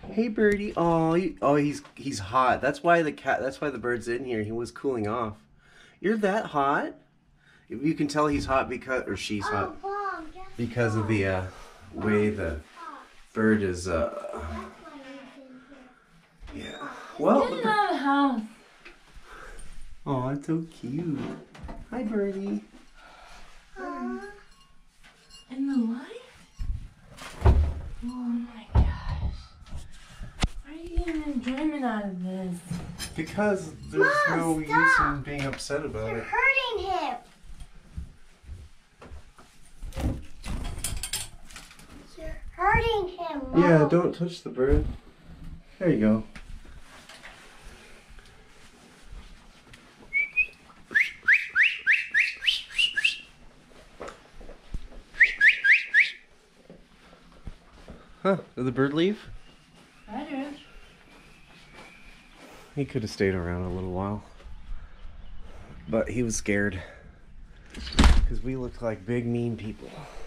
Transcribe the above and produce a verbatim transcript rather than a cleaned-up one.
Hey, birdie. Oh, he, oh, he's he's hot. That's why the cat. That's why the bird's in here. He was cooling off. You're that hot. You can tell he's hot because, or she's hot, oh, Mom, guess because of the uh, way the bird is. Uh, yeah. Well. Get out of the house. Oh, it's so cute. Hi, birdie. Aww. In the light? Oh my gosh. Why are you getting enjoyment out of this? Because there's Mom, no stop. use in being upset about You're it. hurting him. You're hurting him, Mom. Yeah, don't touch the bird. There you go. Huh, did the bird leave? I do. He could have stayed around a little while. But he was scared. Because we looked like big mean people.